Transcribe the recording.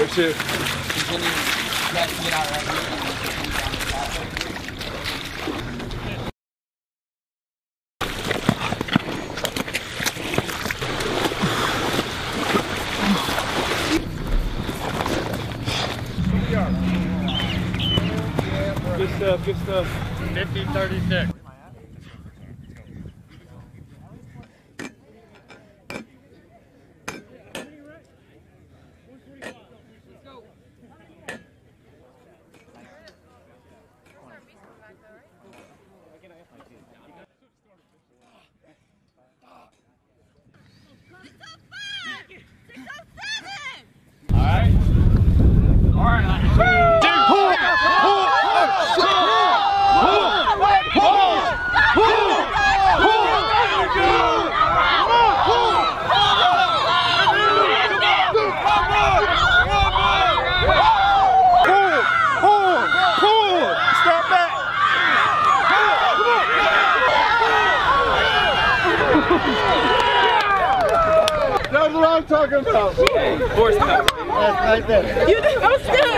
too. Continue. You guys can get out right here and continue down the pathway. Good stuff, good stuff. 1536. That's what I'm talking about. Force right there. You did. That was good.